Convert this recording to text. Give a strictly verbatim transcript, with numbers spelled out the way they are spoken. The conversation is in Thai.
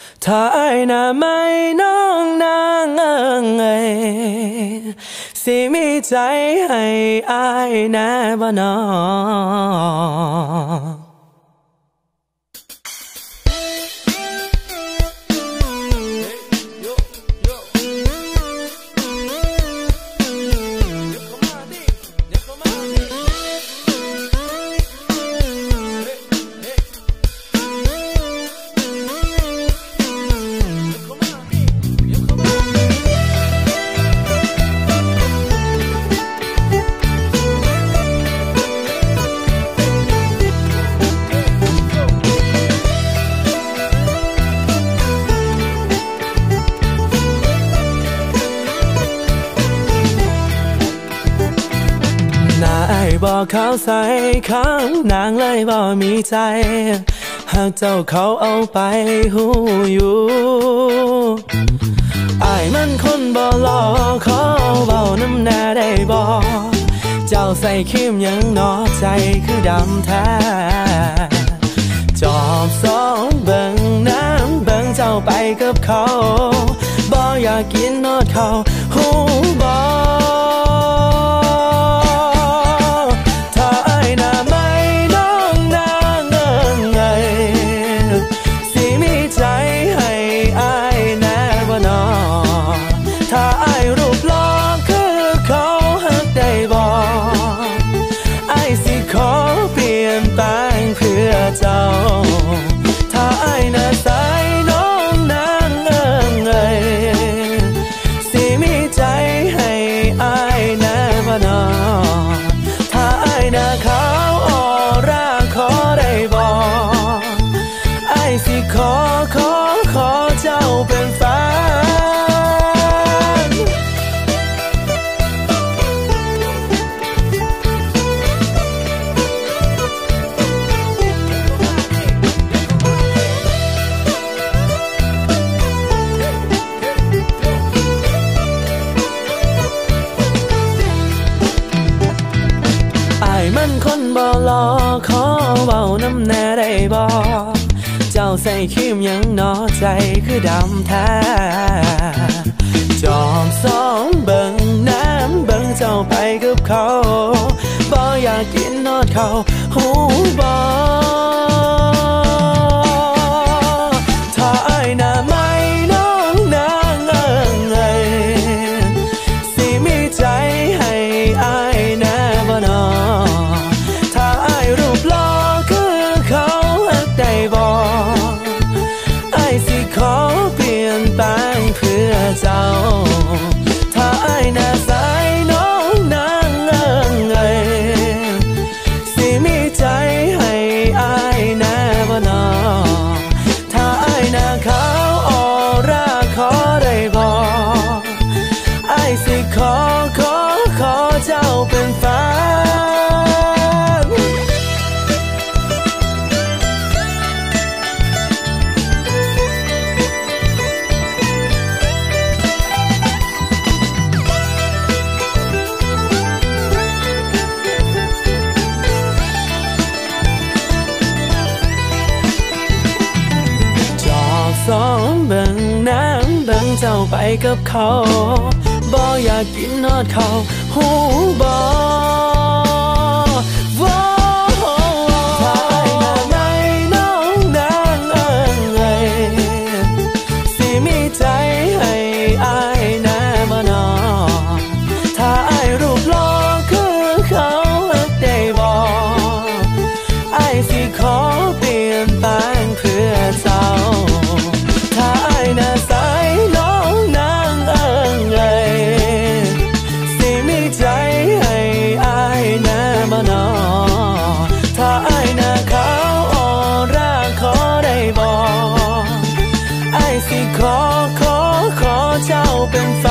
ถ้าไอ้น่ะไม่น้องนางเอิงเอ้ยสิมีใจให้อ้ายแน่บ่น้อบอกเขาใส่ข้างนางเลยบ่มีใจหากเจ้าเขาเอาไปหูอยู่อ้ายมันคนบ่หล่อขอเบาน้ำแน่ได้บ่เจ้าใส่คิมยังนอใจคือดำแท้จอบสองเบิ่งน้ำเบิ่งเจ้าไปกับเขาบ่อยากกินนอดเขาหูบ่ถ้าไอ้รูปหล่อคือเขาหักได้บ่ไอ้สิขอเปลี่ยนแปลงเพื่อเจ้าถ้าไอ้น่ะใส่น้องนางเอิงเอ้ยสิมีใจให้ไอ้แน่บ่น้อถ้าไอ้น่ะขาวออร่าขอได้บ่ไอ้สิขอขอขอเจ้าเป็นแฟนมันคนบ่หล่อขอเบาน้ำแน่ได้บ่เจ้าใส่คิมยังนอใจคือดำแท้จอมสองเบิ่งน้ำเบิ่งเจ้าไปกับเขาบ่อยากกินนอดเขาหูบ่ถ้าไอ้น่ะไม่น้องนางเอิงเอ้ยสิมีใจให้ไอ้แน่บ่น้อรูปหล่อคือเขาหักได้บ่ไอ้สิขอเปลี่ยนแปลงเพื่อเจ้าถ้าไอ้น่ะใส่น้องนางเอิงเอ้ยสิมีใจให้ไอ้แน่บ่น้อถ้าไอ้น่ะขาวออร่าขอได้บ่ไอ้สิขอขอขอเจ้าเป็นแฟนสองเบิ่งน้ำเบิ่งเจ้าไปกับเขาบ่อยากกินนอดเขาหูบ่ถ้าไอ้น่ะไม่น้องนางเอิงเอ้ยสิมีใจให้ไอ้แน่บ่น้อถ้าไอ้รูปหล่อคือเขาหักได้บ่ไอ้สิขอเปลี่ยนแปลงเพื่อเจ้าถ้าไอ้น่ะใส่น้องนางเอิงเอ้ยสิมีใจให้ไอ้แน่บ่น้อถ้าไอ้น่ะขาวออร่าขอได้บ่ไอ้สิขอขอขอเจ้าเป็นแฟ